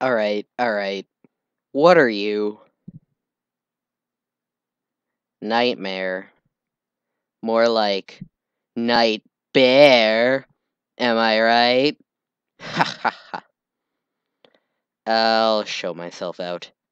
Alright. What are you? Nightmare. More like Nightbear. Am I right? Ha ha ha. I'll show myself out.